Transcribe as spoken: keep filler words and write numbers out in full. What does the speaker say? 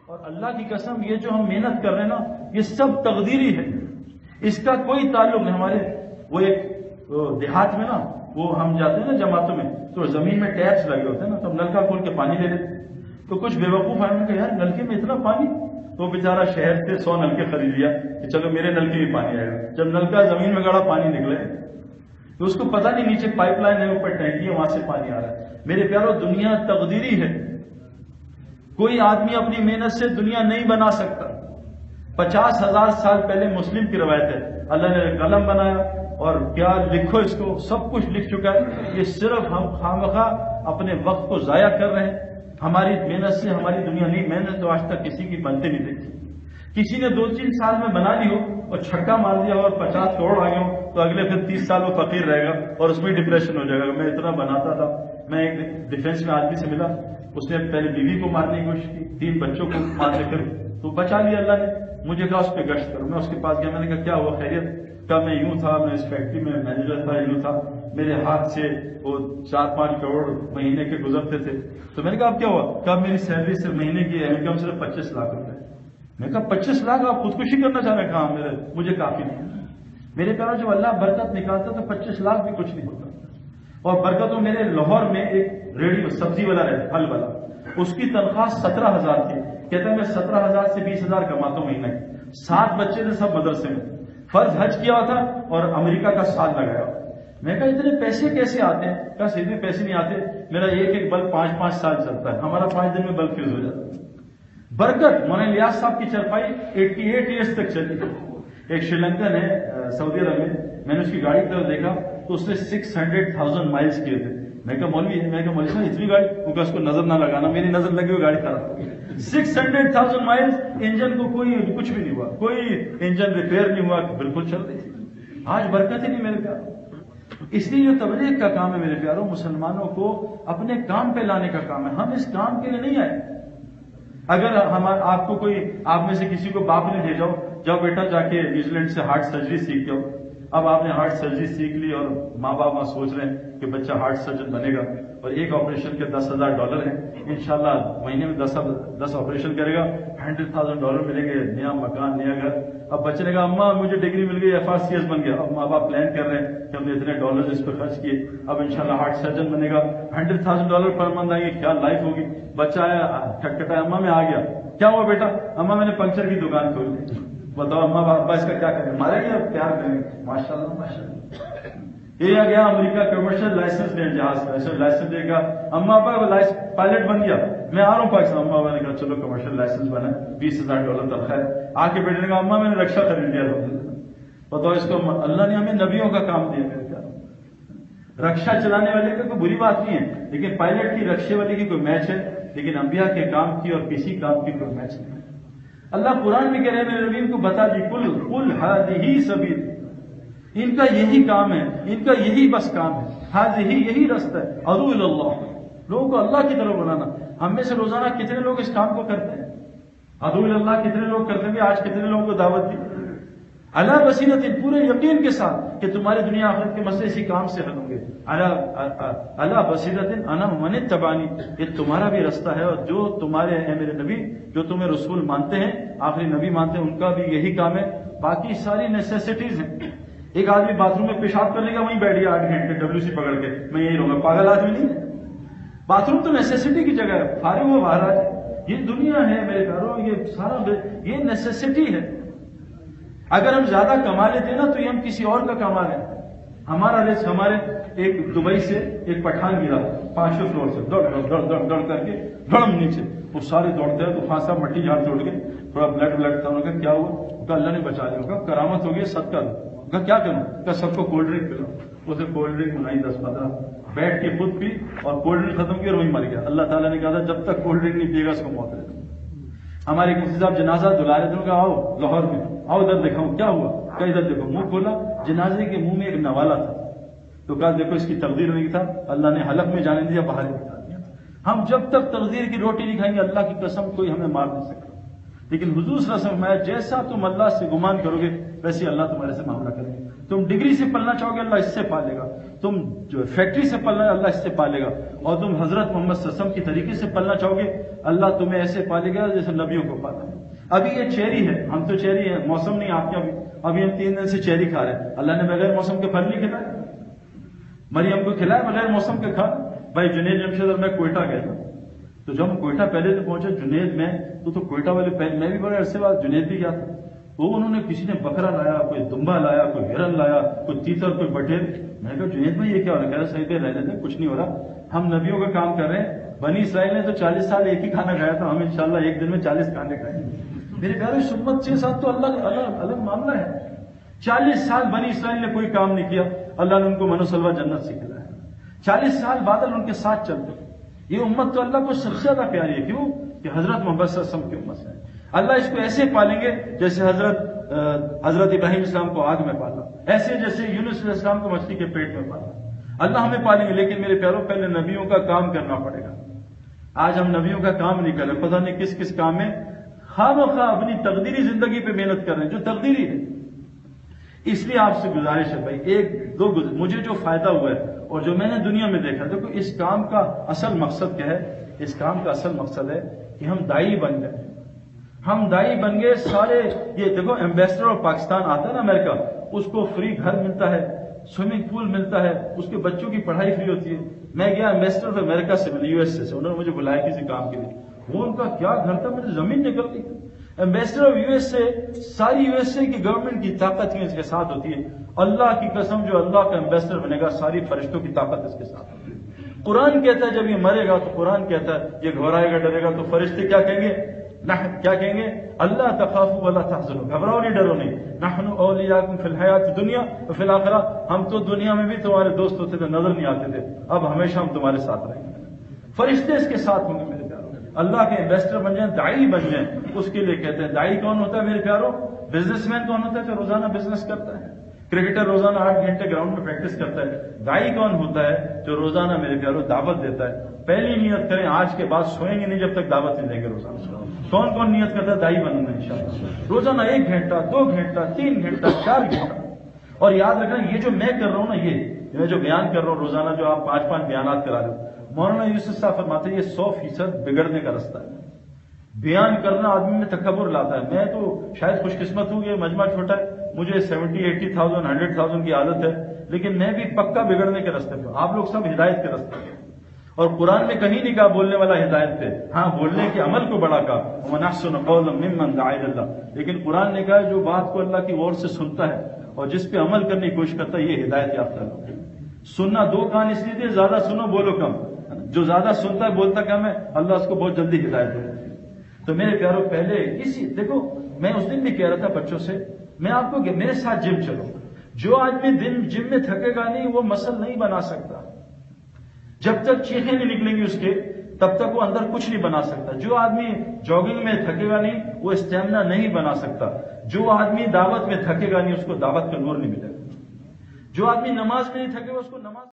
اور اللہ کی قسم یہ جو ہم محنت کر رہے ہیں نا یہ سب تقدیری ہے، اس کا کوئی تعلق نہیں۔ ہمارے وہ ایک دیہات میں نا وہ ہم جاتے ہیں نا جماعتوں میں تو زمین میں ٹیپس لگے ہوتے ہیں نا، تو ہم نلکا کھول کے پانی لے لیتے، تو کچھ بے وقوف آئے کہ یار نلکے میں اتنا پانی، تو بیچارہ شہر سے سو نلکے خرید لیا کہ چلو میرے نلکے میں پانی آئے گا۔ جب نلکا زمین میں گڑا پانی نکلے تو اس کو پتہ نہیں نیچے پائپ لائن ہے، اوپر ٹینکی ہے، وہاں سے پانی آ رہا ہے۔ میرے پیارو دنیا تقدیری ہے، کوئی آدمی اپنی محنت سے دنیا نہیں بنا سکتا۔ پچاس ہزار سال پہلے مسلم کی روایت ہے، اللہ نے قلم بنایا اور کیا لکھو اس کو سب کچھ لکھ چکا ہے، یہ صرف ہم خامخواہ اپنے وقت کو ضائع کر رہے ہیں۔ ہماری محنت سے ہماری دنیا نہیں، محنت تو آج تک کسی کی بنتے نہیں دیکھی۔ کسی نے دو تین سال میں بنا لی ہو اور چھکا مار دیا اور پچاس کروڑ آ گئے ہو تو اگلے پھر تیس سال وہ فقیر رہے گا اور اس میں ڈپریشن ہو جائے گا، میں اتنا بناتا تھا۔ میں ایک ڈیفینس میں آدمی سے ملا، اس نے پہلے بیوی کو مارنے کی کوشش کی، تین بچوں کو مارنے پھر تو بچا لیا اللہ نے۔ مجھے کہا اس پہ گشت کرو، میں اس کے پاس گیا، میں نے کہا کیا ہوا خیریت؟ کہا میں یوں تھا، میں اس فیکٹری میں مینیجر تھا، یوں تھا، میرے ہاتھ سے وہ چار پانچ کروڑ مہینے کے گزرتے تھے۔ تو میں نے کہا اب کیا ہوا؟ کہا میری سیلری صرف مہینے کی ہے انکم صرف پچیس لاکھ روپے۔ میں نے کہا پچیس لاکھ آپ خودکشی کرنا چاہ رہے ہیں؟ کہا میرے مجھے کافی نہیں۔ میرے پیاروں جب اللہ برکت نکالتا تو پچیس لاکھ بھی کچھ نہیں ہوتا۔ اور برکتوں میرے لاہور میں ایک ریڈی سبزی والا رہتا پھل والا، اس کی تنخواہ سترہ ہزار تھی، کہتا ہے میں سترہ ہزار سے بیس ہزار کماتا ہوں مہینہ کی، سات بچے تھے سب مدرسے میں، فرض حج کیا ہوا تھا اور امریکہ کا سال لگایا۔ میں کہا اتنے پیسے کیسے آتے ہیں؟ کہا سیدھے پیسے نہیں آتے، میرا ایک ایک بلب پانچ پانچ سال چلتا ہے، ہمارا پانچ دن میں بلب فیوز ہو جاتا ہے۔ برکت مولانا الیاس صاحب کی چرپائی اٹھاسی ایئرس تک چلی۔ ایک شری لنکن ہے سعودی عرب میں، میں نے اس کی گاڑی کی طرف دیکھا تو اس نے سکس ہنڈریڈ تھاؤزینڈ مائلس کیے تھے۔ میں کہا مولوی ہے، میں کہا مولوی صاحب اتنی گاڑی؟ وہ کہا اس کو نظر نہ لگانا، میری نظر لگی ہوئی گاڑی خراب ہو گئی۔ Six hundred thousand miles, engine کو کوئی کچھ بھی نہیں ہوا، کوئی انجن ریپیئر نہیں ہوا، بالکل چل رہی تھی۔ آج برکت ہی نہیں میرے پیاروں۔ اس لیے یہ تبلیغ کا کام ہے میرے پیاروں، مسلمانوں کو اپنے کام پہ لانے کا کام ہے۔ ہم اس کام کے لیے نہیں آئے۔ اگر ہم آپ کو کوئی آپ میں سے کسی کو باپ نے بھیجا ہو جاؤ بیٹا جا کے نیوزی لینڈ سے ہارٹ سرجری سیکھ جاؤ، اب آپ نے ہارٹ سرجری سیکھ لی اور ماں باپ وہاں سوچ رہے ہیں کہ بچہ ہارٹ سرجن بنے گا اور ایک آپریشن کے دس ہزار ڈالر ہیں، انشاءاللہ مہینے میں دس دس آپریشن کرے گا، ہنڈریڈ تھاؤزینڈ ڈالر ملیں گے، نیا مکان نیا گھر۔ اب بچے نے کہا اماں مجھے ڈگری مل گئی، ایف آر سی ایس بن گیا۔ اب ماں باپ پلان کر رہے ہیں کہ ہم نے اتنے ڈالر اس پہ خرچ کیے، اب انشاءاللہ ہارٹ سرجن بنے گا، hundred thousand dollar per month آئیں گے، کیا لائف ہوگی۔ بچہ آیا کھٹکھٹایا، اماں میں آ گیا، کیا ہوا بیٹا؟ اماں میں نے پنکچر کی دکان کھول دی۔ بتاؤ اماں ابا اس کا کیا کریں؟ مارے گے پیار کریں گے؟ ماشاء اللہ ماشاء اللہ۔ یہ آ گیا امریکہ کمرشل لائسنس لے جہاز کا، ایسے لائسنس دے گا، اماں ابا پائلٹ بن گیا، میں آ رہا ہوں پاکستان۔ اماں ابا نے کہا چلو کمرشل لائسنس بنا، بیس ہزار ڈالر تنخواہ ہے۔ آ کے بیٹے نے کہا اماں میں نے رکشا خرید لیا۔ بتاؤ اس کو اللہ نے ہمیں نبیوں کا کام دیا میرے پیاروں۔ رکشا چلانے والے کا کوئی بری بات نہیں ہے، لیکن پائلٹ کی رکشے والے کی کوئی میچ ہے، لیکن انبیاء کے کام کی اور کسی کام کی کوئی میچ نہیں ہے۔ اللہ قرآن میں کہہ رہے ہیں میرے نبی ان کو بتا دی کل کل ہذہ سبیل، ان کا یہی کام ہے، ان کا یہی بس کام ہے، ہذہ یہی راستہ ہے، ادعو الی اللہ، لوگوں کو اللہ کی طرف بلانا۔ ہم میں سے روزانہ کتنے لوگ اس کام کو کرتے ہیں؟ ادعو الی اللہ کتنے لوگ کرتے ہیں؟ آج کتنے لوگوں کو دعوت دی؟ علی بصیرۃ، پورے یقین کے ساتھ کہ تمہاری دنیا آخرت کے مسئلے اسی کام سے حل ہوں گے۔ علی بصیرۃ انا ومن اتبعنی، یہ تمہارا بھی راستہ ہے اور جو تمہارے ہیں میرے نبی، جو تمہیں رسول مانتے ہیں، آخری نبی مانتے ہیں، ان کا بھی یہی کام ہے۔ باقی ساری نیسیسٹیز ہیں۔ ایک آدمی باتھ روم میں پیشاب کر لے گا، وہیں بیٹھ گیا آٹھ گھنٹے ڈبلو سی پکڑ کے، میں یہی رہوں گا، پاگل آدمی نہیں ہے۔ باتھ روم تو نیسیسٹی کی جگہ ہے، فارغ ہو باہر آ جائے۔ یہ دنیا ہے میرے پیاروں، یہ سارا یہ نیسیسٹی ہے۔ اگر ہم زیادہ کما لیتے نا تو یہ ہم کسی اور کا کما لیں۔ ہمارا رزق، ہمارے ایک دبئی سے ایک پٹھان گرا پانچویں فلور سے، دوڑ دوڑ دوڑ دوڑ دوڑ کر کے دھڑم نیچے، وہ سارے دوڑتے ہیں تو خان صاحب مٹی جھاڑ توڑ کے تھوڑا بلڈ بلڈ تھا، انہوں نے کہا کیا ہوا؟ کہا اللہ نے بچا لیا، کہا کرامت ہوگی صدقہ دو، کہا کیا کروں؟ کہا سب کو کولڈ ڈرنک پلاؤ۔ اسے کولڈ ڈرنک منائی دس پندرہ، بیٹھ کے خود پی اور کولڈ ڈرنک ختم کی اور وہیں مر گیا۔ اللہ تعالیٰ نے کہا تھا جب تک کولڈ ڈرنک نہیں پیے گا اس کو موت ہے۔ ہمارے مفتی صاحب جنازہ دلا رہے تھے، کہا آؤ لاہور میں، آؤ ادھر دکھاؤں کیا ہوا؟ کہا ادھر دیکھو۔ منہ کھولا، جنازے کے منہ میں ایک نوالا تھا، تو کہا دیکھو اس کی تقدیر نہیں تھا، اللہ نے حلق میں جانے دیا، باہر نکال دیا۔ ہم جب تک تقدیر کی روٹی نہیں کھائیں گے اللہ کی قسم کوئی ہمیں مار نہیں سکتا۔ لیکن حضور صلی اللہ علیہ وسلم نے فرمایا جیسا تم اللہ سے گمان کرو گے ویسے اللہ تمہارے سے معاملہ کرے گا. تم ڈگری سے پلنا چاہو گے اللہ اس سے پالے گا. تم جو فیکٹری سے پلنا ہے اللہ اس سے پالے گا. اور تم حضرت محمد صلی اللہ علیہ وسلم کی طریقے سے پلنا چاہو گے اللہ تمہیں ایسے پالے گا جیسے نبیوں کو پالا. ابھی یہ چیری ہے, ہم تو چیری ہے, موسم نہیں آپ کے ابھی ابھی ہم تین دن سے چیری کھا رہے ہیں. اللہ نے بغیر موسم کے پھل نہیں کھلائے, مریم کو کھلایا بغیر موسم کے کھا. بھائی جنید جمشید اور میں کوئٹہ گیا تھا, تو جب ہم کوئٹہ پہلے سے پہنچے جنید میں تو تو کوئٹہ والے پہلے میں بھی بڑے عرصے بعد جنید بھی گیا تھا. وہ انہوں نے کسی نے بکرا لایا, کوئی دمبا لایا, کوئی ہرن لایا, کوئی تیتر, کوئی بٹیر. میں نے کہا جنید میں یہ کیا ہو رہا ہے؟ کہہ رہا صحیح پہ رہنے دیں, کچھ نہیں ہو رہا, ہم نبیوں کا کام کر رہے ہیں. بنی اسرائیل نے تو چالیس سال ایک ہی کھانا کھایا تھا, ہم انشاءاللہ ایک دن میں چالیس کھانے کھائیں گے. میرے پیارے سنت کے ساتھ تو اللہ الگ الگ معاملہ ہے. چالیس سال بنی اسرائیل نے کوئی کام نہیں کیا, اللہ نے ان کو منو سلوا جنت سے کھلایا. چالیس سال بادل ان کے ساتھ چلتے. یہ امت تو اللہ کو سب سے زیادہ پیاری ہے. کیوں کہ حضرت محمد صلی اللہ علیہ وسلم کی امت ہے. اللہ اس کو ایسے پالیں گے جیسے حضرت حضرت ابراہیم اسلام کو آگ میں پالا, ایسے جیسے یونس علیہ السلام کو مچھلی کے پیٹ میں پالا. اللہ ہمیں پالیں گے, لیکن میرے پیاروں پہلے نبیوں کا کام کرنا پڑے گا. آج ہم نبیوں کا کام نہیں کر رہے, پتہ نہیں کس کس کام میں خواہ مخواہ اپنی تقدیری زندگی پہ محنت کر رہے ہیں جو تقدیری ہے. اس لیے آپ سے گزارش ہے بھائی, ایک دو مجھے جو فائدہ ہوا ہے اور جو میں نے دنیا میں دیکھا, دیکھو اس کام کا اصل مقصد کیا ہے؟ اس کام کا اصل مقصد ہے کہ ہم دائی بن گئے. ہم دائی بن گئے سارے. یہ دیکھو ایمبیسڈر آف پاکستان آتا ہے نا امریکہ, اس کو فری گھر ملتا ہے, سوئمنگ پول ملتا ہے, اس کے بچوں کی پڑھائی فری ہوتی ہے. میں گیا ایمبیسڈر آف امریکہ سے, میں نے یو ایس سے, انہوں نے مجھے بلایا کسی کام کے لیے. وہ ان کا کیا گھر تھا, مجھے زمین نکل گئی. ایمبیسڈر آف یو ایس سے, ساری یو ایس اے کی گورنمنٹ کی طاقت اس کے ساتھ ہوتی ہے. اللہ کی قسم جو اللہ کا ایمبیسڈر بنے گا ساری فرشتوں کی طاقت اس کے ساتھ ہوتی ہے. قرآن کہتا ہے جب یہ مرے گا تو قرآن کہتا ہے یہ گھبرائے گا ڈرے گا تو فرشتے کیا کہیں گے؟ نہ کیا کہیں گے؟ اللہ تخافوا ولا تحزنوا, گھبراؤ نہیں ڈرو نہیں. نحن اولیاءکم فی الحیات الدنیا وفی الآخرہ, ہم تو دنیا میں بھی تمہارے دوست ہوتے تھے, نظر نہیں آتے تھے, اب ہمیشہ ہم تمہارے ساتھ رہیں گے. فرشتے اس کے ساتھ ہوں گے میرے پیاروں. اللہ کے انویسٹر بن جائیں, دائی بن جائیں, اس کے لیے کہتے ہیں. دائی کون ہوتا ہے میرے پیاروں؟ بزنس مین کون ہوتا ہے جو روزانہ بزنس کرتا ہے؟ کرکٹر روزانہ آٹھ گھنٹے گراؤنڈ میں پریکٹس کرتا ہے. دائی کون ہوتا ہے جو روزانہ میرے پیاروں دعوت دیتا ہے. پہلی نیت کریں آج کے بعد سوئیں گے نہیں جب تک دعوت نہیں دیں گے روزانہ. کون کون نیت کرتا ہے دائی بننا انشاءاللہ؟ روزانہ ایک گھنٹہ, دو گھنٹہ, تین گھنٹہ, چار گھنٹہ. اور یاد رکھنا یہ جو میں کر رہا ہوں نا, یہ میں جو بیان کر رہا ہوں روزانہ, جو آپ پانچ پانچ بیانات کرا رہے ہو, مولانا یوسف صاحب فرماتے ہیں یہ سو فیصد بگڑنے کا رستہ ہے. بیان کرنا آدمی میں تکبر لاتا ہے. میں تو شاید خوش قسمت ہوں, یہ مجمع چھوٹا ہے, مجھے seventy eighty thousand hundred thousand کی عادت ہے, لیکن میں بھی پکا بگڑنے کے رستے پہ. آپ لوگ سب ہدایت کے رستے پہ. اور قرآن میں کہیں نہیں کہا بولنے والا ہدایت پہ, ہاں بولنے کے عمل کو بڑا کہا ومن احسن قولا ممن دعا الی اللہ. لیکن قرآن نے کہا جو بات کو اللہ کی اور سے سنتا ہے اور جس پہ عمل کرنے کی کوشش کرتا ہے یہ ہدایت یافتہ ہے. سننا دو کان اس لیے دے, زیادہ سنو بولو کم. جو زیادہ سنتا ہے بولتا کم ہے, اللہ اس کو بہت جلدی ہدایت دیتا ہے. تو میرے پیاروں پہلے کسی دیکھو, میں اس دن بھی کہہ رہا تھا بچوں سے, میں آپ کو کہ میرے ساتھ جم چلو. جو آدمی دن جم میں تھکے گا نہیں وہ مسل نہیں بنا سکتا. جب تک چیخیں نہیں نکلیں گی اس کے تب تک وہ اندر کچھ نہیں بنا سکتا. جو آدمی جاگنگ میں تھکے گا نہیں وہ اسٹیمنا نہیں بنا سکتا. جو آدمی دعوت میں تھکے گا نہیں اس کو دعوت کا نور نہیں ملے گا. جو آدمی نماز میں نہیں تھکے گا اس کو نماز